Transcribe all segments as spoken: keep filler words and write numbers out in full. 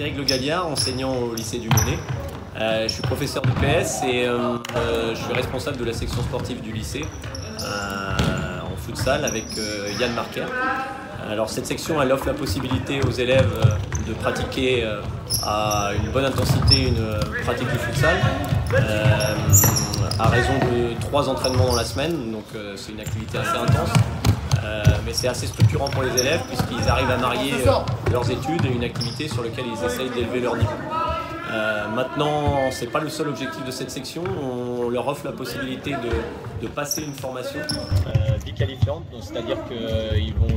Frédéric Le Galliard, enseignant au lycée du Monet. Euh, je suis professeur de P S et euh, euh, je suis responsable de la section sportive du lycée euh, en futsal avec euh, Yann Marquer. Alors cette section elle offre la possibilité aux élèves euh, de pratiquer euh, à une bonne intensité une euh, pratique du futsal euh, à raison de trois entraînements dans la semaine, donc euh, c'est une activité assez intense. Euh, mais c'est assez structurant pour les élèves puisqu'ils arrivent à marier euh, leurs études et une activité sur laquelle ils essayent d'élever leur niveau. Euh, maintenant, ce n'est pas le seul objectif de cette section, on leur offre la possibilité de, de passer une formation euh, biqualifiante, c'est-à-dire qu'ils vont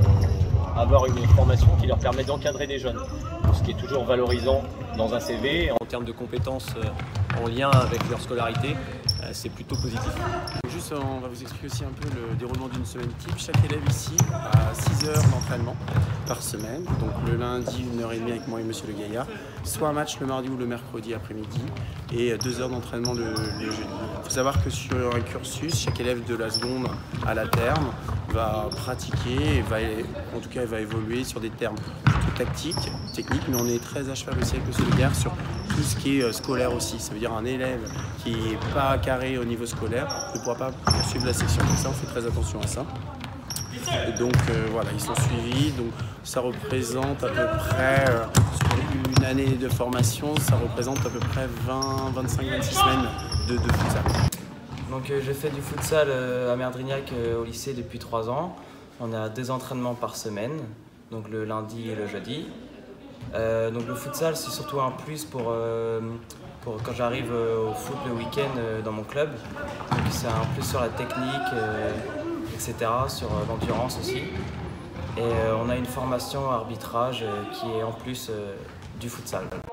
avoir une formation qui leur permet d'encadrer des jeunes, ce qui est toujours valorisant dans un C V. En termes de compétences euh, en lien avec leur scolarité, euh, c'est plutôt positif. Juste, on va vous expliquer aussi un peu le déroulement d'une semaine type. Chaque élève ici a six heures d'entraînement par semaine. Donc le lundi, une heure et demie avec moi et Monsieur Le Gaillard. Soit un match le mardi ou le mercredi après-midi. Et deux heures d'entraînement le, le jeudi. Il faut savoir que sur un cursus, chaque élève de la seconde à la terme va pratiquer, et va, en tout cas il va évoluer sur des termes plutôt tactiques, techniques, mais on est très à cheval aussi avec Monsieur Le Gaillard sur tout ce qui est scolaire aussi. Ça veut dire un élève qui n'est pas carré au niveau scolaire ne pourra pas poursuivre la section. Donc ça, on fait très attention à ça. Et donc euh, voilà, ils sont suivis. Donc ça représente à peu près, euh, sur une année de formation, ça représente à peu près vingt, vingt-cinq, vingt-six semaines de, de futsal. Donc euh, je fais du futsal euh, à Merdrignac euh, au lycée depuis trois ans. On a deux entraînements par semaine, donc le lundi et le jeudi. Euh, donc le futsal c'est surtout un plus pour, euh, pour quand j'arrive euh, au foot le week-end euh, dans mon club. Donc c'est un plus sur la technique, euh, et cetera, sur euh, l'endurance aussi. Et euh, on a une formation arbitrage euh, qui est en plus euh, du futsal.